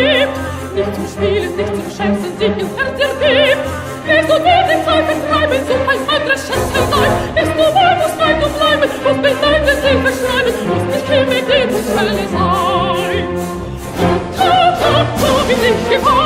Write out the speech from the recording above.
gibt. Nicht zum Spielen, nicht zum Schätzen, sich ins Herz ergibt. Nicht so dir die Zeit vertreiben, so kein anderes Schätzelei. Nicht nur wohl muss weit und bleiben, muss mit deiner Seele schreiben, muss nicht viel mit dir zu Hölle sein. Wie dich gefahren.